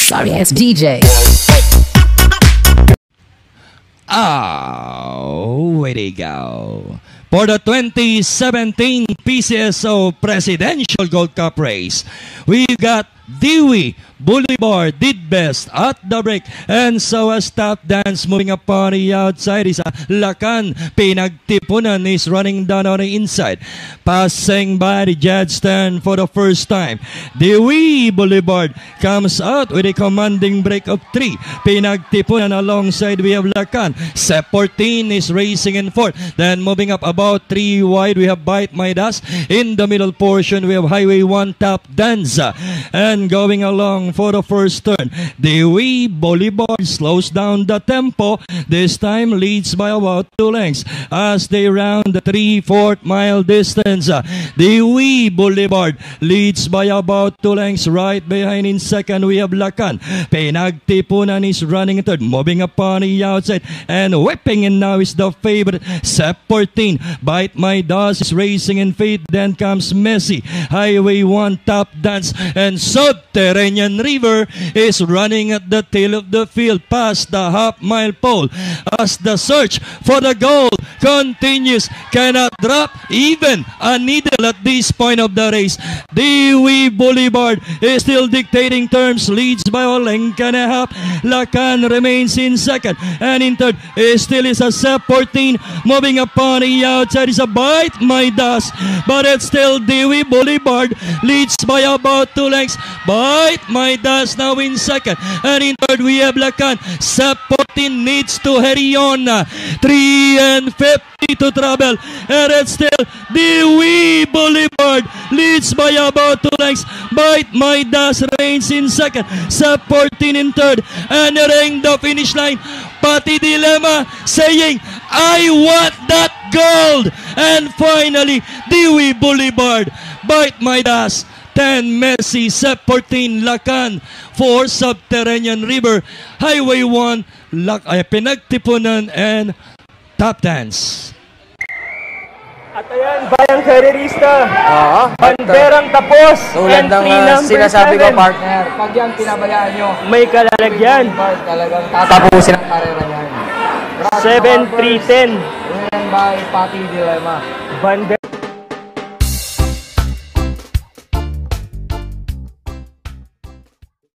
Sorry ass DJ. Oh, way to go. For the 2017 PCSO Presidential Gold Cup race, we've got Dewey Boulevard did best at the break, and so as Top Dance moving up on the outside is Lacan. Pinagtipunan is running down on the inside, passing by the Jadstone for the first time. Dewey Boulevard comes out with a commanding break of 3. Pinagtipunan alongside we have Lacan. Sep 14 is racing in 4th. Then moving up about 3 wide we have Bite My Dust. In the middle portion we have Highway 1 Top Dance. And going along for the first turn, Dewey Boulevard slows down the tempo. This time leads by about 2 lengths as they round the 3/4 mile distance. Dewey Boulevard leads by about 2 lengths. Right behind in second we have Lacan. Pinagtipunan is running in third, moving up on the outside and whipping in now is the favorite Sep 14. Bite My Dust is racing in fifth. Then comes Messi, Highway 1 Top Dance, and Subterranean River is running at the tail of the field past the half-mile pole as the search for the goal continues. Cannot drop even a needle at this point of the race. Dewey Boulevard is still dictating terms, leads by a length and a half. Lacan remains in second, and in third still is a Sep 14. Moving upon the outside is a Bite My Dust, but it's still Dewey Boulevard leads by about 2 lengths. Bite My Dust now in second, and in third we have Lacan. Sep 14 needs to hurry on. 3:50 to travel, and it's still Dewey Boulevard leads by about 2 lengths. Bite My Dust reigns in second, Sep 14 in third, and nearing the finish line, Pati Dilemma saying, I want that gold. And finally, Dewey Boulevard, Bite My Dust, 10 Messi, Sep 14 Lacan, 4 Subterranean River, Highway 1 Pinagtipunan, and Top Dance. At ayan, bayang karerista. Banderang tapos. Tulad ng sinasabi ko, partner, pag yan pinabayaan nyo, may kalalagyan. Talagang tatapusin ang karera yan. 7-3-10. By Pati Dilemma. Banderang